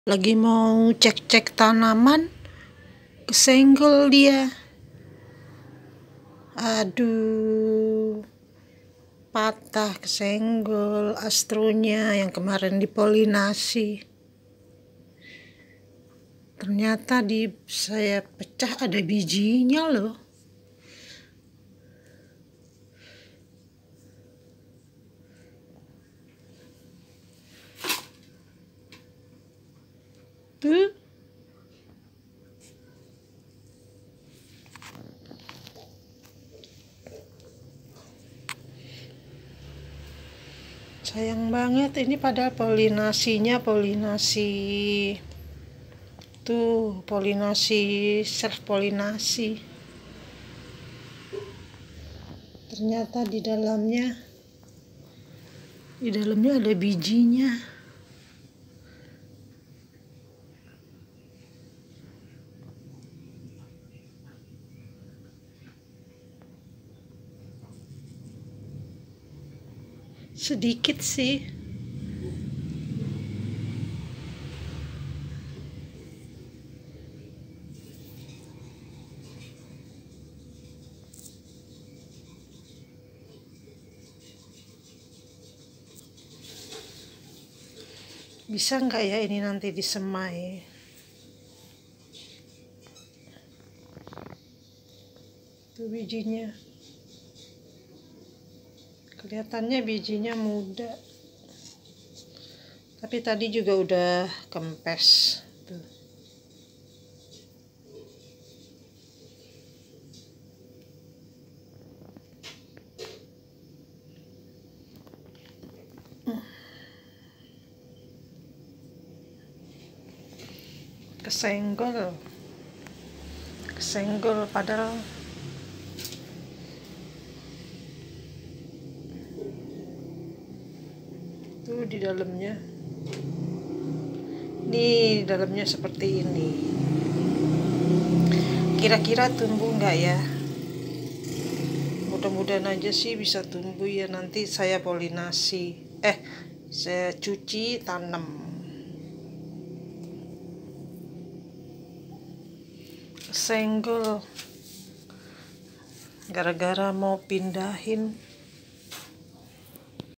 Lagi mau cek-cek tanaman, kesenggol dia. Aduh, patah, kesenggol astronya yang kemarin dipolinasi. Ternyata saya pecah ada bijinya loh. Tuh. Sayang banget ini, padahal polinasi tuh, polinasi self polinasi. Ternyata di dalamnya ada bijinya. Sedikit sih. Bisa nggak ya ini nanti disemai? Tuh bijinya. Kelihatannya bijinya muda. Tapi tadi juga udah kempes. Tuh. Kesenggol padahal tuh di dalamnya. Nih, dalamnya seperti ini. Kira-kira tumbuh nggak ya? Mudah-mudahan aja sih bisa tumbuh ya. Nanti saya polinasi. Saya cuci tanam. Kesenggol gara-gara mau pindahin